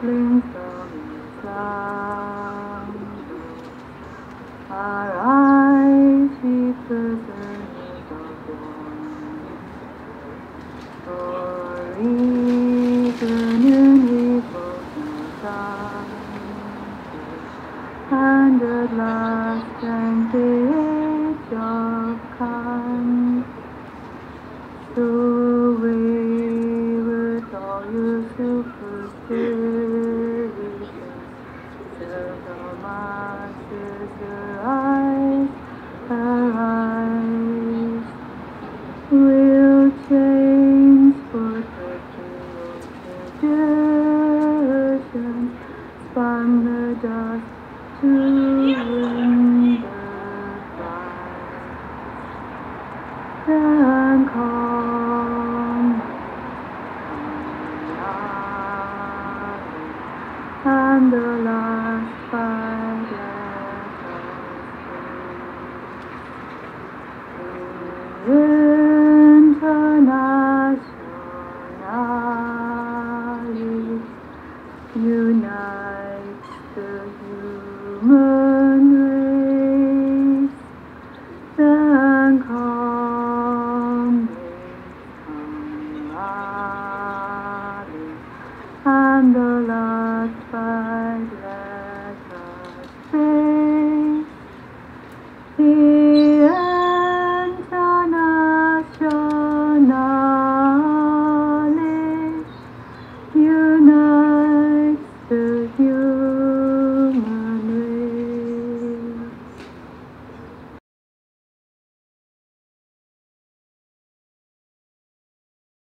trembling stormy clouds. Our eyes we prisoners of dawn, for reason we both know and at last and the age of calm. So away with all your superstitions, self-masters your